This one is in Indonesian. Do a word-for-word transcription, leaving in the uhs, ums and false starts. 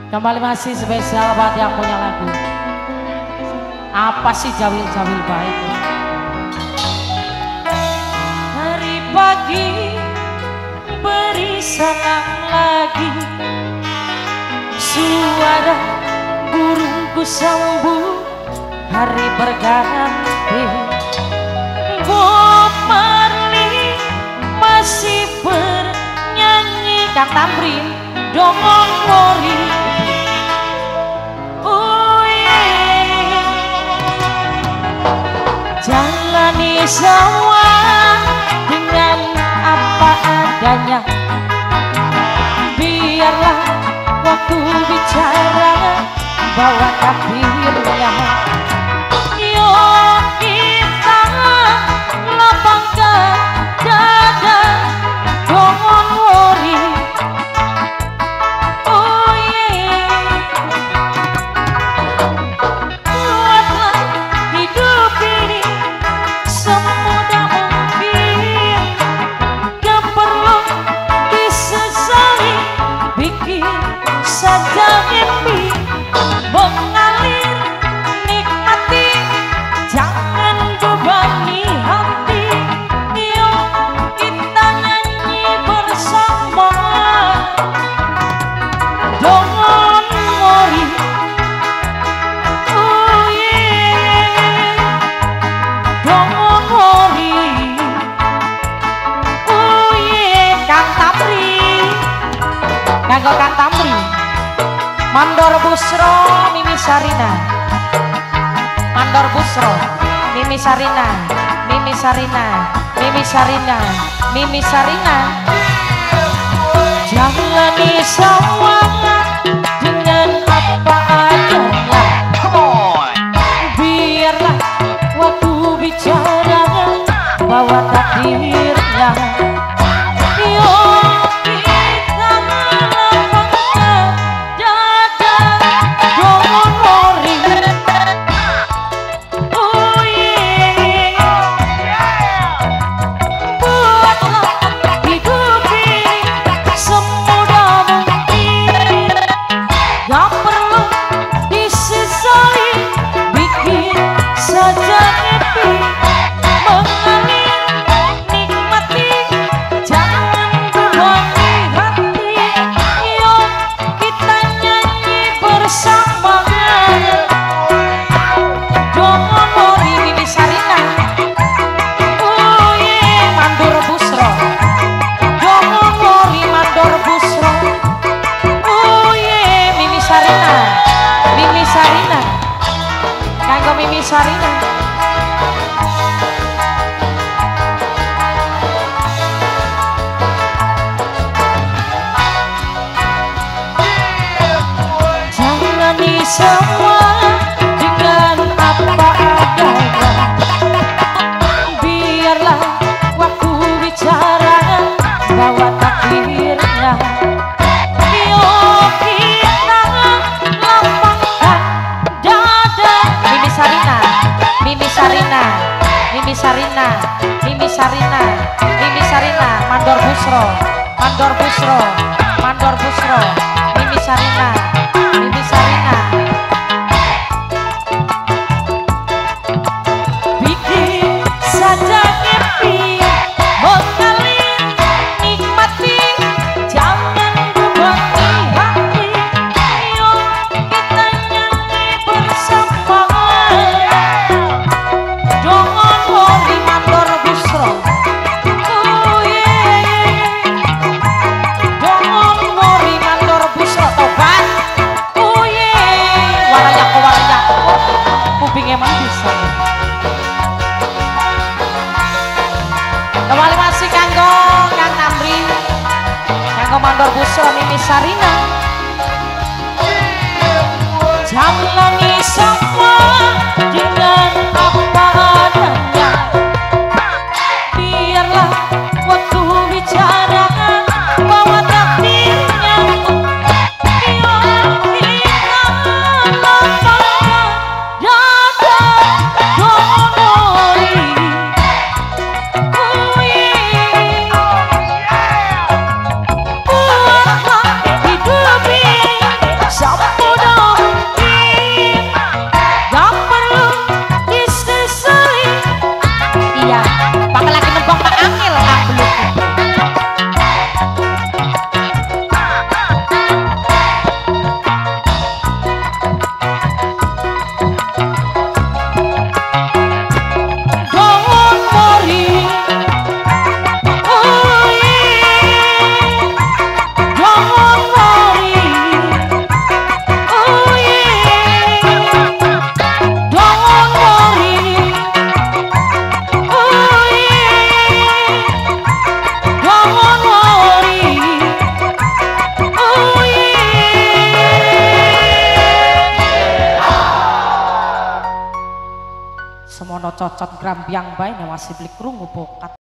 Kembali masih spesial buat yang punya lagu. Apa sih jawil-jawil baik? Hari pagi beri salam lagi, suara burungku sambut hari berganti. Bob Marley masih bernyanyi, Kang Tamrin dongong wori. Jalani semua dengan apa adanya, biarlah waktu bicara bawa takdirnya. Yuk kita lapangkan dada, don't worry. Oh yeah, buatlah hidup ini semudah mungkin, gak perlu disesali, bikin saja happy, mengalir nikmati, jangan bebani hati. Yuk kita nyanyi bersama, don't worry. Oh yeah, don't worry. Oh yeah, Kang Tamrin, kanggo Kang Tamrin, Mandor Busro, Mimi Sarina, Mandor Busro, Mimi Sarina, Mimi Sarina, Mimi Sarina, Mimi Sarina. Jalani semua dengan apa adanya, biarlah waktu bicara bawa takdirnya. Yuk kita lapangkan dada, don't worry. Oh yeah, buatlah hidup ini semudah mungkin, gak perlu disesali, bikin saja happy, mengalir nikmati, jangan bebani hati. Yuk kita nyanyi bersama, don't worry. Mimi Sarina, oh yeah, Mandor Busro, don't worry. Mandor Busro, oh yeah, Mimi Sarina, Mimi Sarina, kanggo Mimi Sarina. Jalani semua dengan apa adanya, biarlah waktu bicara bawa takdirnya. Yuk kita lapangkan dada. Mimi Sarina, Mimi Sarina, Mimi Sarina, Mimi Sarina, Mimi Sarina, Mandor Busro, Mandor Busro, Mandor Busro, Mimi Sarina, Mimi Sarina. Bikin saja happy, mengalir nikmati, jangan bebani hati. Yuk kita nyanyi bersama, don't worry. Mandor Busro, oh yeah, don't worry. Mandor Busro, tobat. Oh yeah, walayak walayak, kuping emang bisa. Kembali masih kanggo Kang Tamrin, kanggo Mandor Busro, Mimi Sarina. Jalani semua dengan apa adanya, biarlah waktu bicara bawa takdirnya. Yuk kita lapangkan dada, don't worry. Oh yeah, buatlah hidup ini cocot grambyang bae masih beli krungu bokat.